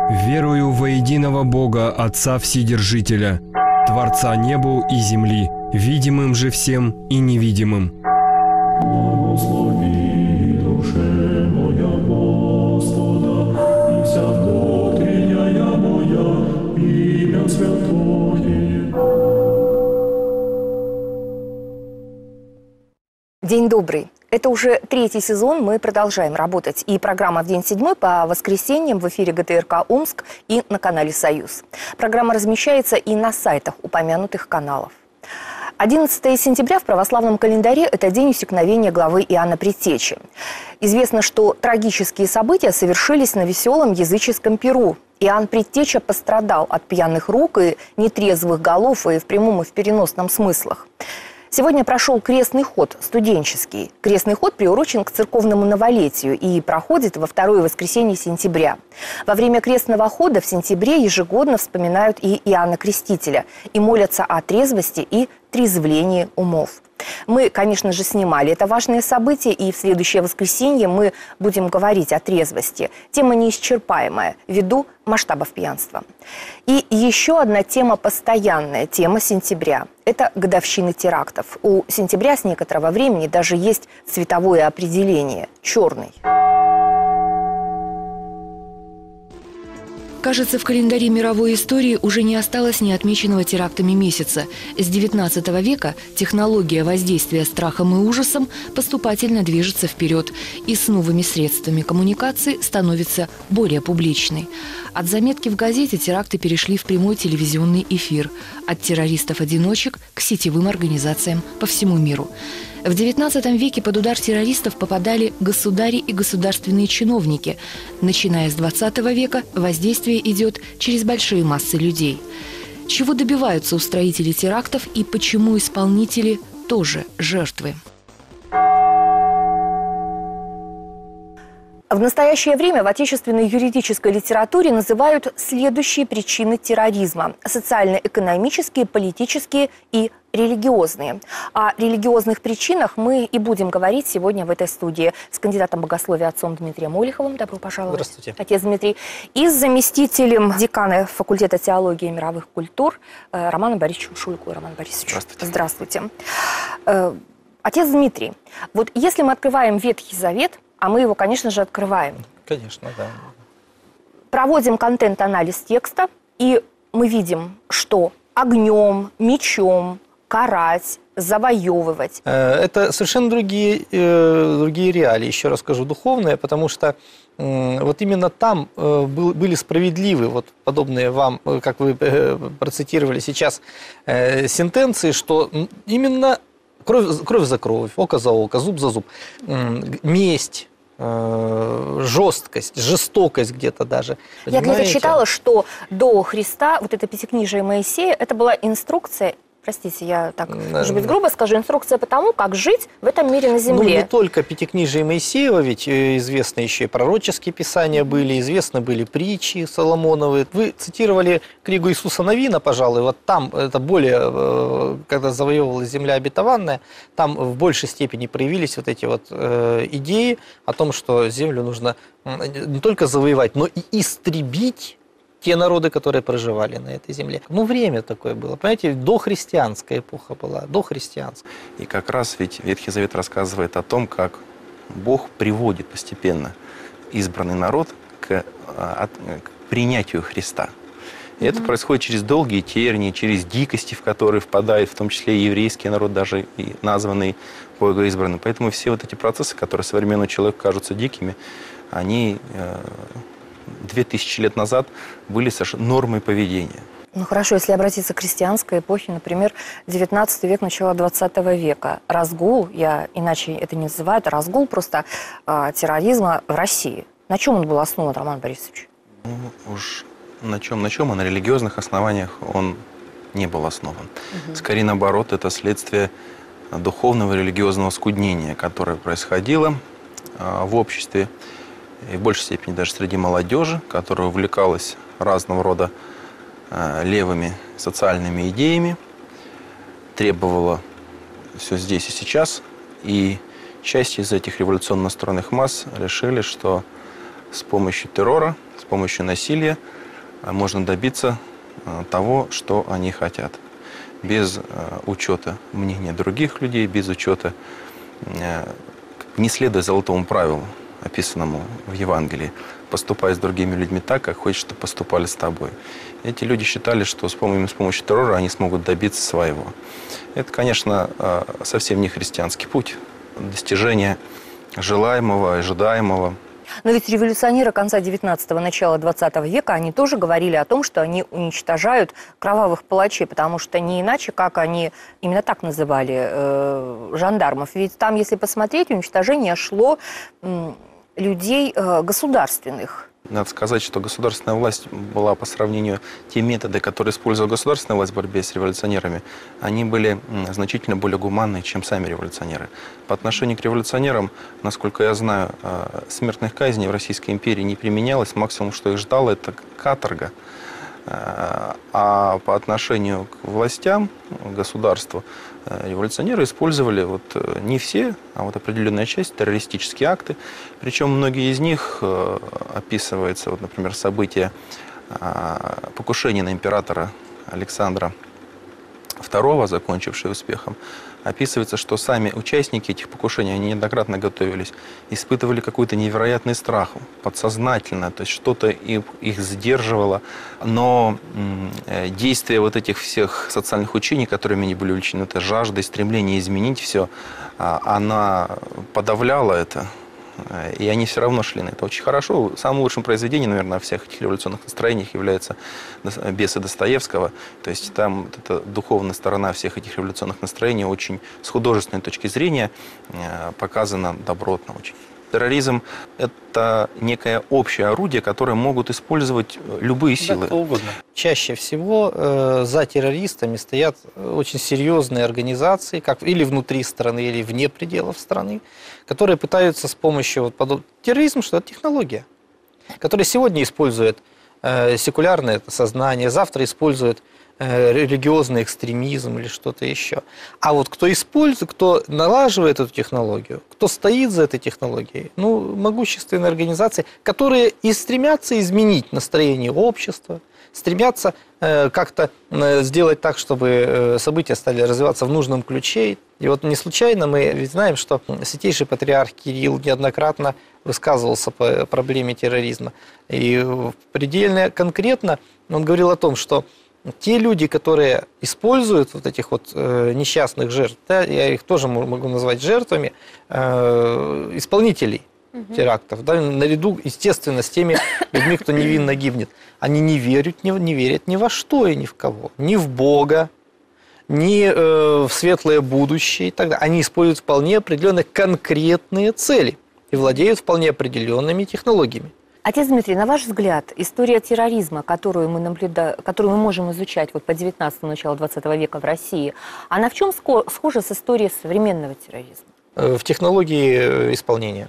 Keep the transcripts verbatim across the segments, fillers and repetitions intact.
Верую во единого Бога, Отца Вседержителя, Творца небу и земли, видимым же всем и невидимым. Благослови душе моя Господа, и вся внутренняя моя имя святое. День добрый. Это уже третий сезон, мы продолжаем работать. И программа «В день седьмой» по воскресеньям в эфире ГТРК Омск и на канале «Союз». Программа размещается и на сайтах упомянутых каналов. одиннадцатое сентября в православном календаре – это день усекновения главы Иоанна Предтечи. Известно, что трагические события совершились на веселом языческом Перу. Иоанн Предтеча пострадал от пьяных рук и нетрезвых голов и в прямом и в переносном смыслах. Сегодня прошел крестный ход студенческий. Крестный ход приурочен к церковному новолетию и проходит во второе воскресенье сентября. Во время крестного хода в сентябре ежегодно вспоминают и Иоанна Крестителя и молятся о трезвости и трезвлении умов. Мы, конечно же, снимали это важное событие, и в следующее воскресенье мы будем говорить о трезвости. Тема неисчерпаемая, ввиду масштабов пьянства. И еще одна тема постоянная, тема сентября. Это годовщины терактов. У сентября с некоторого времени даже есть цветовое определение – черный. Кажется, в календаре мировой истории уже не осталось неотмеченного терактами месяца. С девятнадцатого века технология воздействия страхом и ужасом поступательно движется вперед и с новыми средствами коммуникации становится более публичной. От заметки в газете теракты перешли в прямой телевизионный эфир. От террористов-одиночек к сетевым организациям по всему миру. В девятнадцатом веке под удар террористов попадали государи и государственные чиновники. Начиная с двадцатого века воздействие идет через большие массы людей. Чего добиваются устроители терактов и почему исполнители тоже жертвы? В настоящее время в отечественной юридической литературе называют следующие причины терроризма – социально-экономические, политические и религиозные. О религиозных причинах мы и будем говорить сегодня в этой студии с кандидатом богословия отцом Дмитрием Олиховым. Добро пожаловать. Здравствуйте. Отец Дмитрий. И с заместителем декана факультета теологии и мировых культур Романом Борисовичем Шулько. Роман Борисович, здравствуйте. Здравствуйте. Отец Дмитрий, вот если мы открываем Ветхий Завет, а мы его, конечно же, открываем. Конечно, да. Проводим контент-анализ текста, и мы видим, что огнем, мечом, карать, завоевывать. Это совершенно другие, другие реалии, еще раз скажу, духовные, потому что вот именно там были справедливы, вот подобные вам, как вы процитировали сейчас, сентенции, что именно кровь, кровь за кровь, око за око, зуб за зуб, месть, жесткость, жестокость где-то даже. Я где-то читала, что до Христа вот это пятикнижие Моисея, это была инструкция, простите, я так, может быть, грубо скажу, инструкция по тому, как жить в этом мире на земле. Ну, не только пятикнижие Моисеева, ведь известны еще и пророческие писания были, известны были притчи Соломоновы. Вы цитировали книгу Иисуса Навина, пожалуй, вот там это более, когда завоевывалась земля обетованная, там в большей степени проявились вот эти вот идеи о том, что землю нужно не только завоевать, но и истребить те народы, которые проживали на этой земле. Ну, время такое было. Понимаете, дохристианская эпоха была, дохристианская. И как раз ведь Ветхий Завет рассказывает о том, как Бог приводит постепенно избранный народ к, к принятию Христа. И mm-hmm. это происходит через долгие тернии, через дикости, в которые впадает, в том числе и еврейский народ, даже и названный Богом избранным. Поэтому все вот эти процессы, которые современному человеку кажутся дикими, они две тысячи лет назад были совершенно нормой поведения. Ну хорошо, если обратиться к христианской эпохе, например, девятнадцатый век, начало двадцатого века. Разгул, я иначе это не называю, это разгул просто э, терроризма в России. На чем он был основан, Роман Борисович? Ну, уж на чем, на чем, а на религиозных основаниях он не был основан. Угу. Скорее наоборот, это следствие духовного религиозного скуднения, которое происходило э, в обществе, и в большей степени даже среди молодежи, которая увлекалась разного рода э, левыми социальными идеями, требовала все здесь и сейчас. И часть из этих революционно настроенных масс решили, что с помощью террора, с помощью насилия можно добиться того, что они хотят. Без учета мнения других людей, без учета, не следуя золотому правилу, описанному в Евангелии, поступай с другими людьми так, как хочешь, чтобы поступали с тобой. Эти люди считали, что с помощью, с помощью террора они смогут добиться своего. Это, конечно, совсем не христианский путь достижения желаемого, ожидаемого. Но ведь революционеры конца девятнадцатого, начала двадцатого века, они тоже говорили о том, что они уничтожают кровавых палачей, потому что не иначе, как они именно так называли э, жандармов. Ведь там, если посмотреть, уничтожение шло э, людей э, государственных. Надо сказать, что государственная власть была по сравнению те методы, которые использовала государственная власть в борьбе с революционерами, они были значительно более гуманны, чем сами революционеры. По отношению к революционерам, насколько я знаю, смертных казней в Российской империи не применялось. Максимум, что их ждало, это каторга. А по отношению к властям, государству, революционеры использовали вот не все, а вот определенная часть, террористические акты. Причем многие из них описываются, вот, например, события покушения на императора Александра второго, закончившие успехом. Описывается, что сами участники этих покушений, они неоднократно готовились, испытывали какой-то невероятный страх, подсознательно, то есть что-то их, их сдерживало. Но действие вот этих всех социальных учений, которыми они были увлечены, это жажда и стремление изменить все, она подавляла это. И они все равно шли на это очень хорошо. Самым лучшим произведением, наверное, всех этих революционных настроениях является «Бесы» Достоевского. То есть там вот эта духовная сторона всех этих революционных настроений очень с художественной точки зрения показана добротно очень. Терроризм – это некое общее орудие, которое могут использовать любые силы. Да, угодно. Чаще всего э, за террористами стоят очень серьезные организации, как или внутри страны, или вне пределов страны, которые пытаются с помощью вот, подоб... терроризм, что это технология, которая сегодня использует э, секулярное сознание, завтра использует религиозный экстремизм или что-то еще. А вот кто использует, кто налаживает эту технологию, кто стоит за этой технологией, ну, могущественные организации, которые и стремятся изменить настроение общества, стремятся э, как-то э, сделать так, чтобы э, события стали развиваться в нужном ключе. И вот не случайно мы ведь знаем, что святейший патриарх Кирилл неоднократно высказывался по проблеме терроризма. И предельно конкретно он говорил о том, что те люди, которые используют вот этих вот э, несчастных жертв, да, я их тоже могу назвать жертвами, э, исполнителей угу. терактов, да, наряду, естественно, с теми людьми, кто невинно гибнет, они не верят, не, не верят ни во что и ни в кого, ни в Бога, ни э, в светлое будущее и так далее. Они используют вполне определенные конкретные цели и владеют вполне определенными технологиями. Отец Дмитрий, на ваш взгляд, история терроризма, которую мы, наблюда... которую мы можем изучать вот по девятнадцатому, началу двадцатого века в России, она в чем схожа с историей современного терроризма? В технологии исполнения.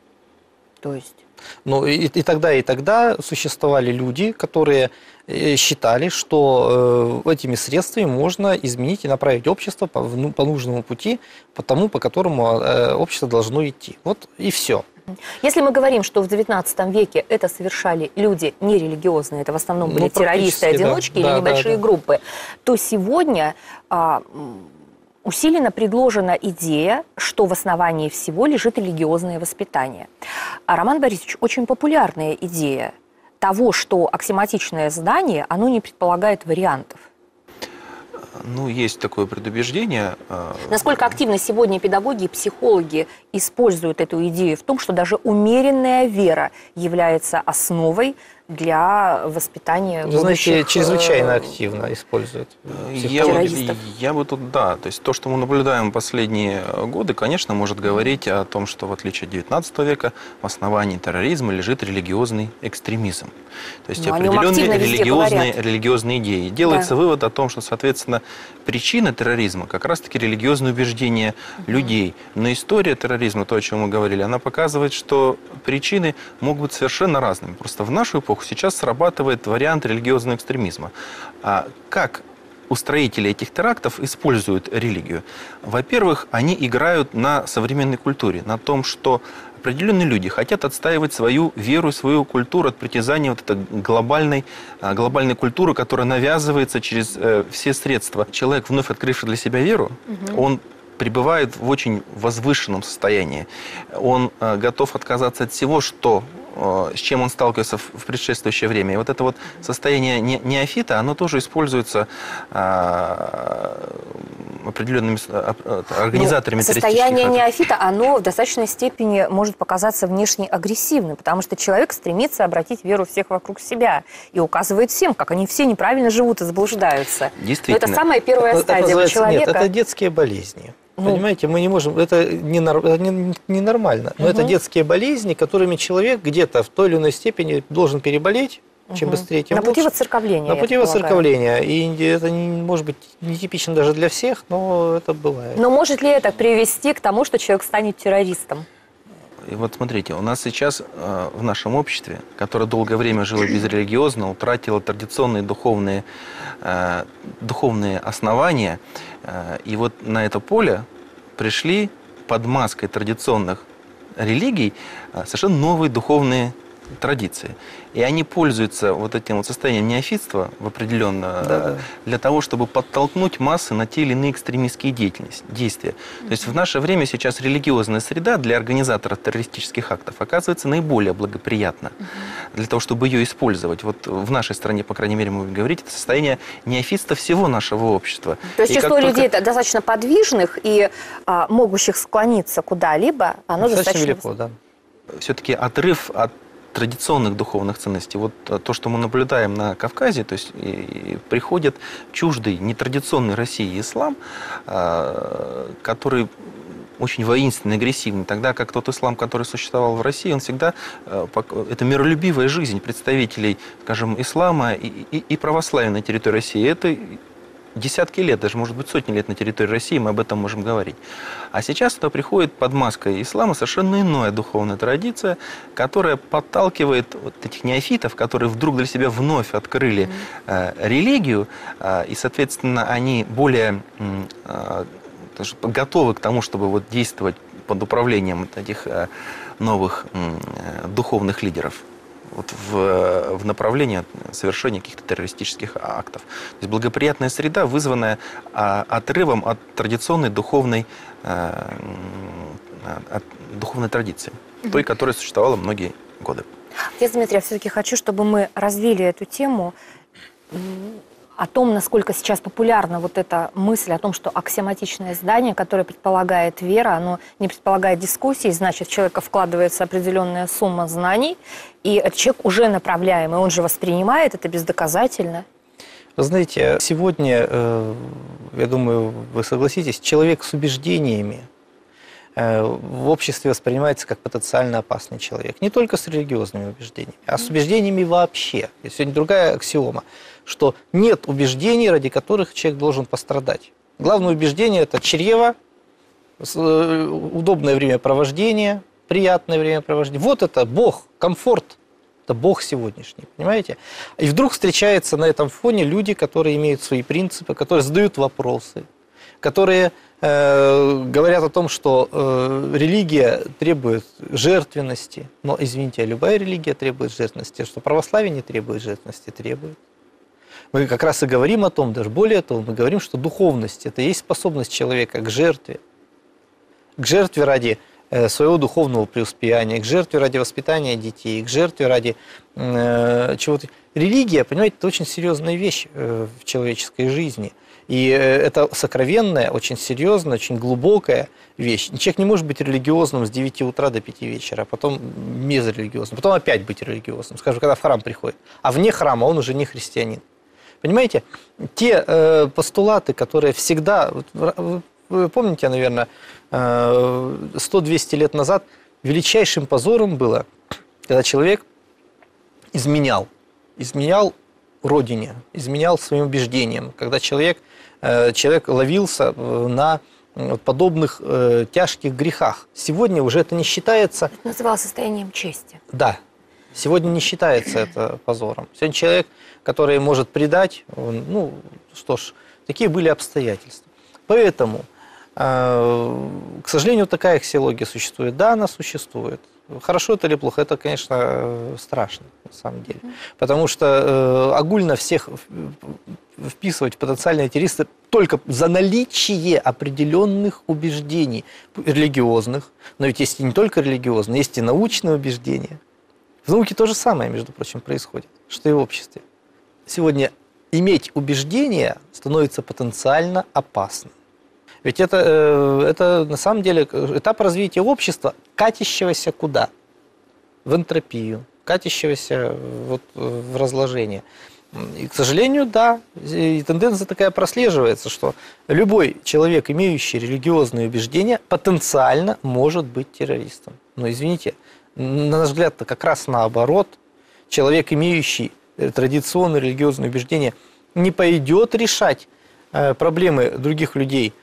То есть? Ну, и, и тогда, и тогда существовали люди, которые считали, что э, этими средствами можно изменить и направить общество по, ну, по нужному пути, по тому, по которому э, общество должно идти. Вот и все. Если мы говорим, что в девятнадцатом веке это совершали люди нерелигиозные, это в основном были ну, террористы-одиночки да. или да, небольшие да, да. группы, то сегодня а, усиленно предложена идея, что в основании всего лежит религиозное воспитание. А, Роман Борисович, очень популярная идея того, что аксиоматичное здание, оно не предполагает вариантов. Ну, есть такое предубеждение. Насколько активно сегодня педагоги и психологи используют эту идею в том, что даже умеренная вера является основой для воспитания Вы будущих... знаете, чрезвычайно активно используют я, я бы тут, да, то есть то, что мы наблюдаем последние годы, конечно, может говорить о том, что в отличие от девятнадцатого века в основании терроризма лежит религиозный экстремизм. То есть но определенные религиозные, религиозные идеи. Делается да. вывод о том, что, соответственно, причина терроризма как раз-таки религиозные убеждения угу. людей. Но история терроризма, то, о чем мы говорили, она показывает, что причины могут быть совершенно разными. Просто в нашу эпоху сейчас срабатывает вариант религиозного экстремизма. А как устроители этих терактов используют религию? Во-первых, они играют на современной культуре, на том, что определенные люди хотят отстаивать свою веру, свою культуру от притязания вот этой глобальной, глобальной культуры, которая навязывается через э, все средства. Человек, вновь открывший для себя веру, угу. он пребывает в очень возвышенном состоянии. Он э, готов отказаться от всего, что, э, с чем он сталкивается в, в предшествующее время. И вот это вот состояние не, неофита, оно тоже используется э, определенными организаторами ну, состояние неофита, оно в достаточной степени может показаться внешне агрессивным, потому что человек стремится обратить веру всех вокруг себя и указывает всем, как они все неправильно живут и заблуждаются. Действительно. Но это самая первая это, стадия это у человека. Нет, это детские болезни. Ну, понимаете, мы не можем, это ненормально, не, не нормально, но угу. это детские болезни, которыми человек где-то в той или иной степени должен переболеть. Чем угу. быстрее, тем На пути лучше. воцерковления. На пути воцерковления. И это, может быть, не типично даже для всех, но это бывает. Но может ли это привести к тому, что человек станет террористом? И вот смотрите, у нас сейчас э, в нашем обществе, которое долгое время жило безрелигиозно, утратило традиционные духовные, э, духовные основания, э, и вот на это поле пришли под маской традиционных религий э, совершенно новые духовные традиции. И они пользуются вот этим вот состоянием неофитства в определенно да. для того, чтобы подтолкнуть массы на те или иные экстремистские деятельности, действия. Mm-hmm. То есть в наше время сейчас религиозная среда для организаторов террористических актов оказывается наиболее благоприятна mm-hmm. для того, чтобы ее использовать. Вот в нашей стране, по крайней мере, мы будем говорить, это состояние неофитства всего нашего общества. То есть и число людей только... достаточно подвижных и а, могущих склониться куда-либо, оно достаточно... велико, да. Все-таки отрыв от традиционных духовных ценностей. Вот то, что мы наблюдаем на Кавказе, то есть и, и приходит чуждый, нетрадиционный России ислам, э, который очень воинственный, агрессивный, тогда как тот ислам, который существовал в России, он всегда, э, это миролюбивая жизнь представителей, скажем, ислама и, и, и православия на территории России. Это десятки лет, даже, может быть, сотни лет на территории России, мы об этом можем говорить. А сейчас туда приходит под маской ислама совершенно иная духовная традиция, которая подталкивает вот этих неофитов, которые вдруг для себя вновь открыли э, религию, э, и, соответственно, они более э, готовы к тому, чтобы вот действовать под управлением этих э, новых э, духовных лидеров. Вот в, в направлении совершения каких-то террористических актов. То есть благоприятная среда, вызванная а, отрывом от традиционной духовной, а, от духовной традиции, mm-hmm. той, которая существовала многие годы. Я, Дмитрий, я все-таки хочу, чтобы мы развили эту тему о том, насколько сейчас популярна вот эта мысль о том, что аксиоматичное здание, которое предполагает вера, оно не предполагает дискуссии, значит, в человека вкладывается определенная сумма знаний, и этот человек уже направляемый, он же воспринимает это бездоказательно. Вы знаете, сегодня, я думаю, вы согласитесь, человек с убеждениями в обществе воспринимается как потенциально опасный человек. Не только с религиозными убеждениями, а с убеждениями вообще. И сегодня другая аксиома, что нет убеждений, ради которых человек должен пострадать. Главное убеждение – это чрево, удобное времяпровождение, приятное времяпровождение. Вот это Бог, комфорт. Это Бог сегодняшний, понимаете? И вдруг встречаются на этом фоне люди, которые имеют свои принципы, которые задают вопросы, которые э, говорят о том, что э, религия требует жертвенности. Но, извините, любая религия требует жертвенности. Что православие не требует жертвенности, требует. Мы как раз и говорим о том, даже более того, мы говорим, что духовность – это и есть способность человека к жертве. К жертве ради э, своего духовного преуспеяния, к жертве ради воспитания детей, к жертве ради э, чего-то. Религия, понимаете, это очень серьезная вещь э, в человеческой жизни. И это сокровенная, очень серьезная, очень глубокая вещь. Человек не может быть религиозным с девяти утра до пяти вечера, а потом безрелигиозным, потом опять быть религиозным, скажем, когда в храм приходит. А вне храма он уже не христианин. Понимаете, те э, постулаты, которые всегда... Вы, вы помните, наверное, э, сто-двести лет назад величайшим позором было, когда человек изменял, изменял родине, изменял своим убеждениям, когда человек, э, человек ловился на подобных э, тяжких грехах. Сегодня уже это не считается... Это называлось состоянием чести. Да. Сегодня не считается это позором. Сегодня человек, который может предать, он, ну, что ж, такие были обстоятельства. Поэтому, э, к сожалению, такая аксиология существует. Да, она существует. Хорошо это или плохо, это, конечно, страшно, на самом деле. Потому что э, огульно всех вписывать в потенциальные террористы только за наличие определенных убеждений религиозных. Но ведь есть и не только религиозные, есть и научные убеждения. В науке то же самое, между прочим, происходит, что и в обществе. Сегодня иметь убеждения становится потенциально опасным. Ведь это, это на самом деле этап развития общества, катящегося куда? В энтропию, катящегося вот в разложение. И, к сожалению, да, и тенденция такая прослеживается, что любой человек, имеющий религиозные убеждения, потенциально может быть террористом. Но, извините, на наш взгляд-то как раз наоборот. Человек, имеющий традиционные религиозные убеждения, не пойдет решать проблемы других людей,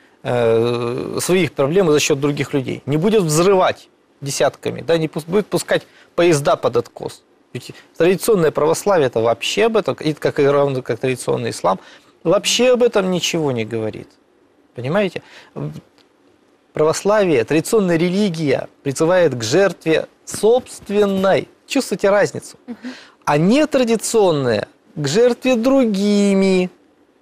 своих проблем за счет других людей, не будет взрывать десятками, да, не будет пускать поезда под откос. Ведь традиционное православие это вообще об этом, как и равно как традиционный ислам, вообще об этом ничего не говорит. Понимаете? Православие, традиционная религия призывает к жертве собственной. Чувствуете разницу? А нетрадиционная к жертве другими.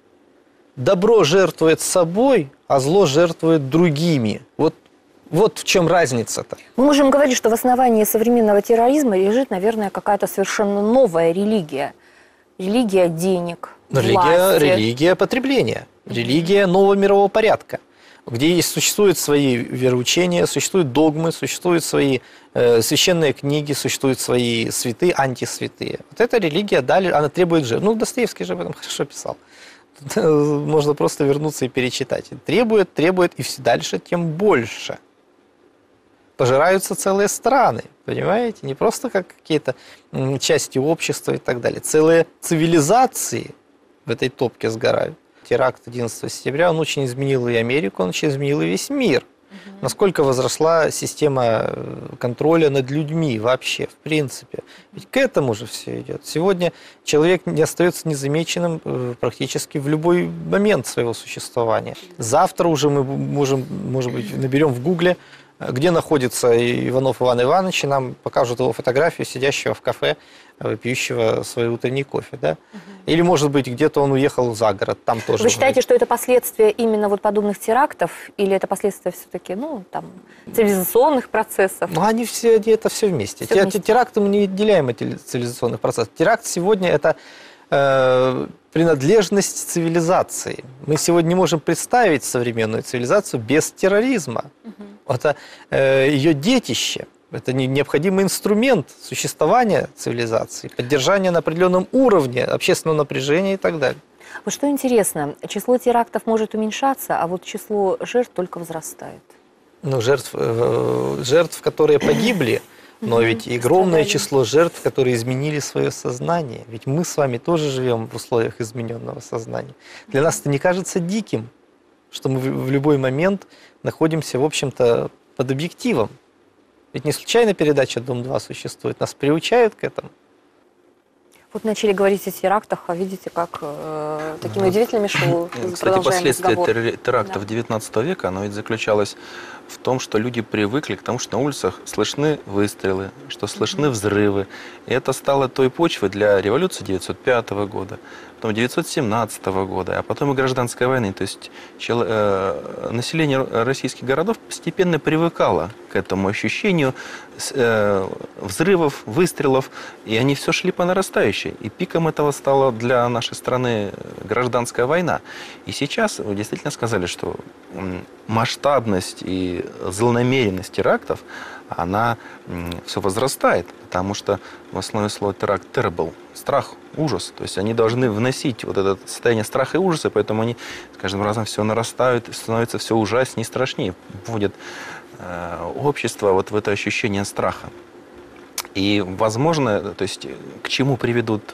Добро жертвует собой, а зло жертвует другими. Вот, вот в чем разница-то. Мы можем говорить, что в основании современного терроризма лежит, наверное, какая-то совершенно новая религия. Религия денег, религия, власти. Религия потребления, религия нового мирового порядка, где есть, существуют свои вероучения, существуют догмы, существуют свои э, священные книги, существуют свои святые, антисвятые. Вот эта религия, далее, она требует жертв. Ну, Достоевский же об этом хорошо писал. Можно просто вернуться и перечитать. Требует, требует, и все дальше, тем больше. Пожираются целые страны, понимаете? Не просто как какие-то части общества и так далее. Целые цивилизации в этой топке сгорают. Теракт одиннадцатого сентября, он очень изменил и Америку, он очень изменил и весь мир. Угу. Насколько возросла система контроля над людьми вообще, в принципе. Ведь к этому же все идет. Сегодня человек не остается незамеченным практически в любой момент своего существования. Завтра уже мы можем, может быть, наберем в Гугле, где находится Иванов Иван Иванович, и нам покажут его фотографию, сидящего в кафе, пьющего свой утренний кофе. Да? Угу. Или, может быть, где-то он уехал за город, там тоже. Вы считаете, что это последствия именно вот подобных терактов, или это последствия все-таки, ну, там, цивилизационных процессов? Ну, они все, это все вместе. Все вместе. Теракты мы не отделяем от цивилизационных процессов. Теракт сегодня это э, принадлежность цивилизации. Мы сегодня не можем представить современную цивилизацию без терроризма. Угу. Это э, ее детище. Это необходимый инструмент существования цивилизации, поддержания на определенном уровне общественного напряжения и так далее. Вот что интересно, число терактов может уменьшаться, а вот число жертв только возрастает. Ну, жертв, э, жертв, которые погибли, но ведь и огромное число жертв, которые изменили свое сознание. Ведь мы с вами тоже живем в условиях измененного сознания. Для нас это не кажется диким, что мы в любой момент находимся, в общем-то, под объективом. Ведь не случайно передача «Дом-два» существует, нас приучают к этому. Вот начали говорить о терактах, а видите, как э, такими вот удивительными шоу. Кстати, последствия терактов да. девятнадцатого века, оно ведь заключалось в том, что люди привыкли к тому, что на улицах слышны выстрелы, что слышны mm-hmm. взрывы. И это стало той почвой для революции девятьсот пятого года, потом девятьсот семнадцатого года, а потом и гражданской войны. То есть чел, э, население российских городов постепенно привыкало к этому ощущению э, взрывов, выстрелов, и они все шли по нарастающей. И пиком этого стала для нашей страны гражданская война. И сейчас вы действительно сказали, что масштабность и злонамеренность терактов, она все возрастает, потому что в основе слова теракт terrible, страх, ужас. То есть они должны вносить вот это состояние страха и ужаса, поэтому они с каждым разом все нарастают, становится все ужаснее и страшнее, вводят э, общество вот в это ощущение страха. И, возможно, то есть к чему приведут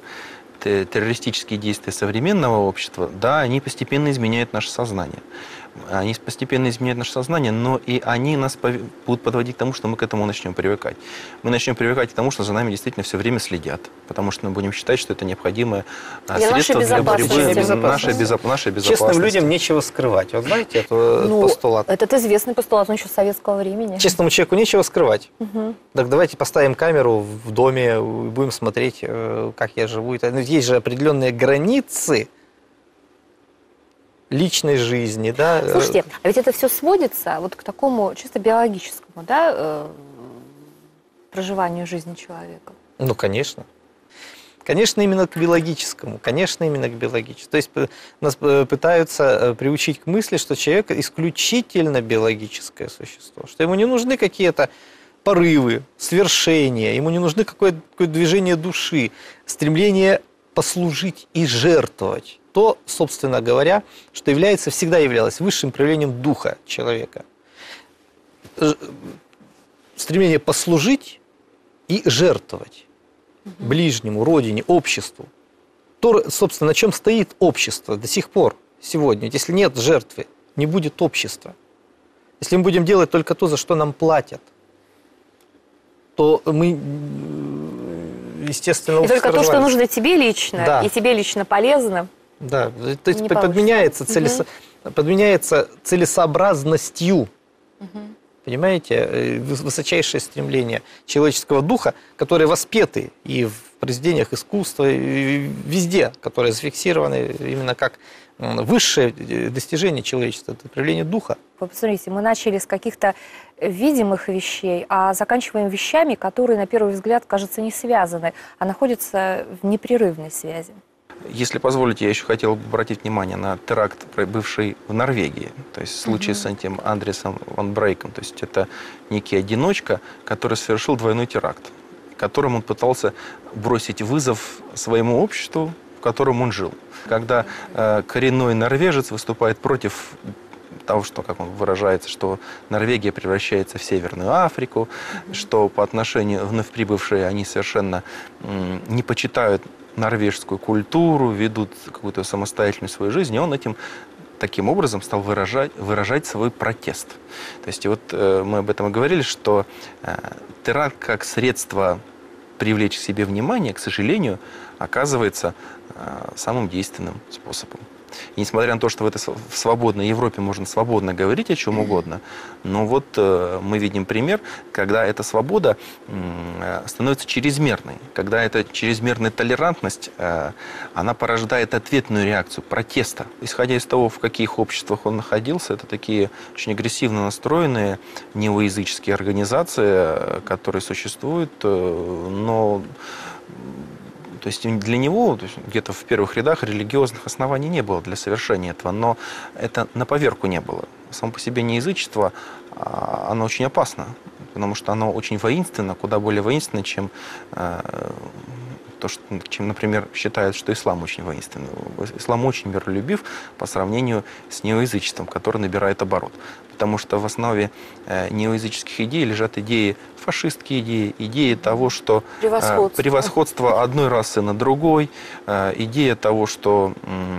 э, террористические действия современного общества, да, они постепенно изменяют наше сознание. они постепенно изменяют наше сознание, но и они нас будут подводить к тому, что мы к этому начнем привыкать. Мы начнем привыкать к тому, что за нами действительно все время следят, потому что мы будем считать, что это необходимое для средство для борьбы нашей безопасности. Честным людям нечего скрывать. Вот знаете, это ну, постулат. Этот известный постулат, он еще с советского времени. Честному человеку нечего скрывать. Угу. Так давайте поставим камеру в доме, и будем смотреть, как я живу. Есть же определенные границы личной жизни, да. Слушайте, а ведь это все сводится вот к такому чисто биологическому, да, э, проживанию жизни человека. Ну, конечно. Конечно, именно к биологическому. Конечно, именно к биологическому. То есть нас пытаются приучить к мысли, что человек исключительно биологическое существо, что ему не нужны какие-то порывы, свершения, ему не нужны какое-то, какое-то движение души, стремление послужить и жертвовать. То, собственно говоря, что является, всегда являлось высшим проявлением духа человека. Стремление послужить и жертвовать угу. ближнему, родине, обществу. То, собственно, на чем стоит общество до сих пор, сегодня. Ведь если нет жертвы, не будет общества. Если мы будем делать только то, за что нам платят, то мы, естественно... И только то, что нужно тебе лично, да. и тебе лично полезно. Да, то есть подменяется, целес... угу. подменяется целесообразностью, угу. понимаете, высочайшее стремление человеческого духа, которые воспеты и в произведениях искусства, и везде, которые зафиксированы именно как высшее достижение человечества, это проявление духа. Вы посмотрите, мы начали с каких-то видимых вещей, а заканчиваем вещами, которые, на первый взгляд, кажется, не связаны, а находятся в непрерывной связи. Если позволите, я еще хотел бы обратить внимание на теракт, бывший в Норвегии. То есть случай uh-huh. с этим Андресом ван Брейком. То есть это некий одиночка, который совершил двойной теракт, которым он пытался бросить вызов своему обществу, в котором он жил. Когда э, коренной норвежец выступает против того, что, как он выражается, что Норвегия превращается в Северную Африку, mm-hmm. что по отношению вновь прибывшие они совершенно м, не почитают норвежскую культуру, ведут какую-то самостоятельную свою жизнь, и он этим таким образом стал выражать, выражать свой протест. То есть и вот э, мы об этом и говорили, что э, теракт как средство привлечь к себе внимание, к сожалению, оказывается э, самым действенным способом. И несмотря на то, что в этой в свободной Европе можно свободно говорить о чем угодно, но вот э, мы видим пример, когда эта свобода э, становится чрезмерной, когда эта чрезмерная толерантность, э, она порождает ответную реакцию протеста. Исходя из того, в каких обществах он находился, это такие очень агрессивно настроенные неоязыческие организации, которые существуют, э, но... То есть для него где-то в первых рядах религиозных оснований не было для совершения этого, но это на поверку не было. Само по себе неязычество, оно очень опасно, потому что оно очень воинственно, куда более воинственно, чем то, что, чем, например, считают, что ислам очень воинственный. Ислам очень миролюбив по сравнению с неоязычеством, которое набирает оборот. Потому что в основе неоязыческих идей лежат идеи, фашистские идеи, идеи того, что превосходство, превосходство одной расы над другой, идея того, что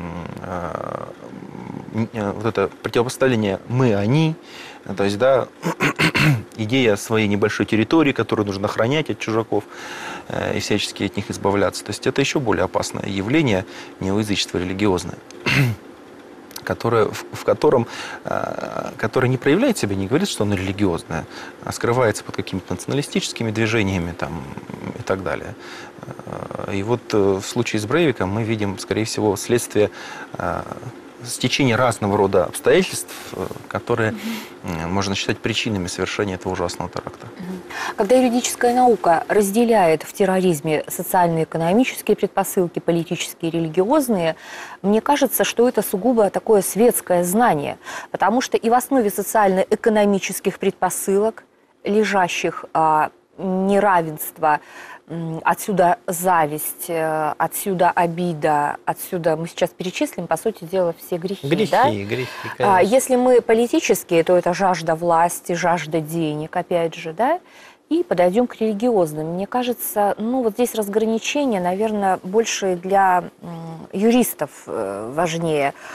вот это противопоставление «мы-они», то есть, да, идея своей небольшой территории, которую нужно охранять от чужаков и всячески от них избавляться. То есть это еще более опасное явление, неоязычество религиозное, которое, в, в котором, которое не проявляет себя, не говорит, что оно религиозное, а скрывается под какими-то националистическими движениями там, и так далее. И вот в случае с Брейвиком мы видим, скорее всего, следствие стечение разного рода обстоятельств, которые угу. можно считать причинами совершения этого ужасного теракта. Когда юридическая наука разделяет в терроризме социально-экономические предпосылки, политические и религиозные, мне кажется, что это сугубо такое светское знание, потому что и в основе социально-экономических предпосылок, лежащих а, неравенство, отсюда зависть, отсюда обида, отсюда мы сейчас перечислим, по сути дела, все грехи. Грехи, да? грехи, конечно. Если мы политические, то это жажда власти, жажда денег, опять же, да? И подойдем к религиозным. Мне кажется, ну вот здесь разграничение, наверное, больше для юристов важнее.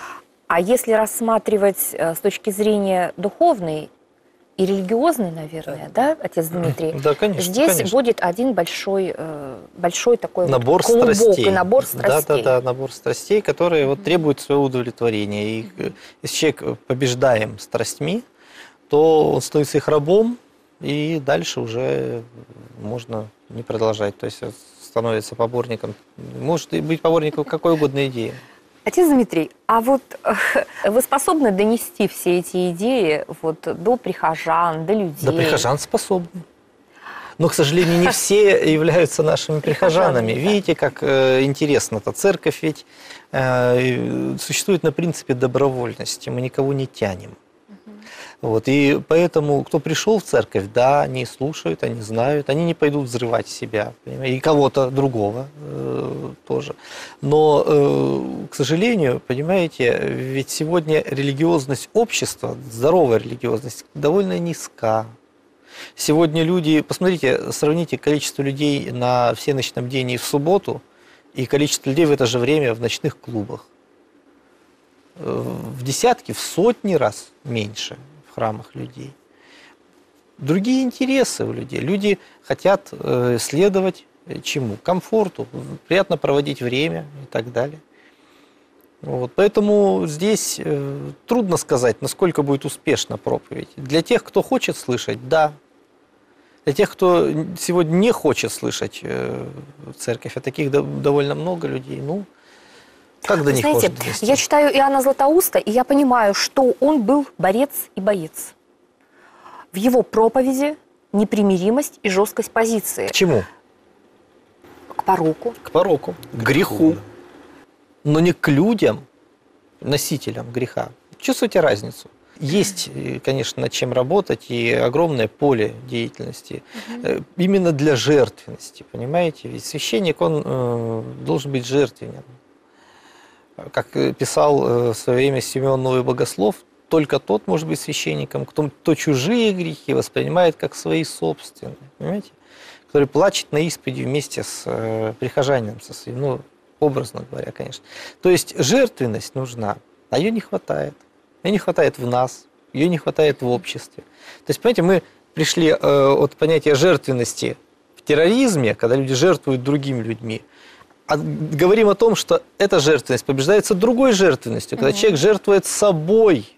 А если рассматривать э, с точки зрения духовной и религиозной, наверное, да, отец Дмитрий? Да, конечно. Здесь конечно. будет один большой, э, большой такой набор вот клубок страстей. и набор страстей. Да, да, да, набор страстей, которые вот требуют своего удовлетворения. И э, если человек побеждаем страстьми, то он становится их рабом, и дальше уже можно не продолжать. То есть становится поборником. Может быть поборником какой угодно идеи. Отец Дмитрий, а вот э, вы способны донести все эти идеи вот до прихожан, до людей? Да, прихожан способны. Но, к сожалению, не все являются нашими прихожанами. Видите, как э, интересно-то. Церковь ведь э, существует на принципе добровольности. Мы никого не тянем. Вот, и поэтому, кто пришел в церковь, да, они слушают, они знают, они не пойдут взрывать себя, понимаете, и кого-то другого э, тоже. Но, э, к сожалению, понимаете, ведь сегодня религиозность общества, здоровая религиозность, довольно низка. Сегодня люди, посмотрите, сравните количество людей на всеночном бдении в субботу и количество людей в это же время в ночных клубах. В десятки, в сотни раз меньше в храмах людей. Другие интересы у людей. Люди хотят следовать чему? Комфорту, приятно проводить время и так далее. Вот. Поэтому здесь трудно сказать, насколько будет успешна проповедь. Для тех, кто хочет слышать, да. Для тех, кто сегодня не хочет слышать церковь, а таких довольно много людей, ну, как до них Знаете, можно донести? Я читаю Иоанна Златоуста, и я понимаю, что он был борец и боец. В его проповеди непримиримость и жесткость позиции. К чему? К пороку. К пороку, к греху. Но не к людям, носителям греха. Чувствуете разницу? Есть, конечно, над чем работать, и огромное поле деятельности. Угу. Именно для жертвенности, понимаете? Ведь священник, он э, должен быть жертвенен. Как писал в свое время Симеон Новый Богослов, только тот может быть священником, кто, кто чужие грехи воспринимает как свои собственные, понимаете? Который плачет на исповеди вместе с э, прихожанином, со своим, ну, образно говоря, конечно. То есть жертвенность нужна, а ее не хватает. Ее не хватает в нас, ее не хватает в обществе. То есть, понимаете, мы пришли э, от понятия жертвенности в терроризме, когда люди жертвуют другими людьми, а говорим о том, что эта жертвенность побеждается другой жертвенностью, когда угу. человек жертвует собой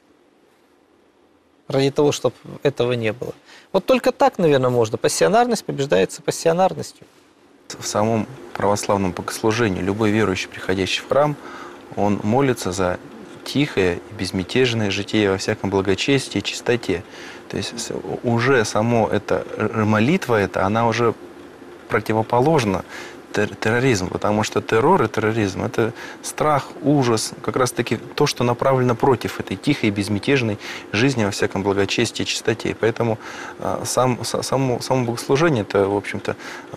ради того, чтобы этого не было. Вот только так, наверное, можно. Пассионарность побеждается пассионарностью. В самом православном богослужении любой верующий, приходящий в храм, он молится за тихое и безмятежное житие во всяком благочестии и чистоте. То есть уже само это молитва, это, она уже противоположна терроризму, потому что террор и терроризм – это страх, ужас, как раз-таки то, что направлено против этой тихой и безмятежной жизни во всяком благочестии и чистоте. И поэтому сам, само, само богослужение – это, в общем-то,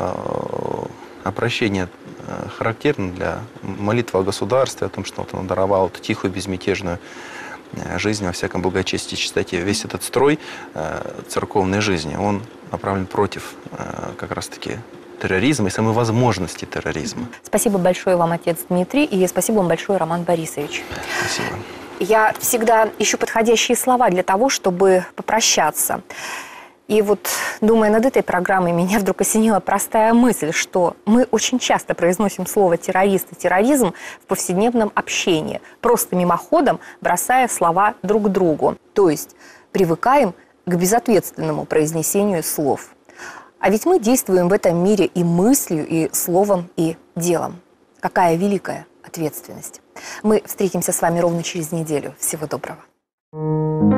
обращение характерно для молитвы о государстве, о том, что вот он даровал эту тихую, безмятежную жизнь во всяком благочестии и чистоте. Весь этот строй церковной жизни, он направлен против как раз-таки терроризма и самой возможности терроризма. Спасибо большое вам, отец Дмитрий, и спасибо вам большое, Роман Борисович. Спасибо. Я всегда ищу подходящие слова для того, чтобы попрощаться. И вот, думая над этой программой, меня вдруг осенила простая мысль, что мы очень часто произносим слово «террорист» и «терроризм» в повседневном общении, просто мимоходом бросая слова друг другу. То есть привыкаем к безответственному произнесению слов. А ведь мы действуем в этом мире и мыслью, и словом, и делом. Какая великая ответственность. Мы встретимся с вами ровно через неделю. Всего доброго.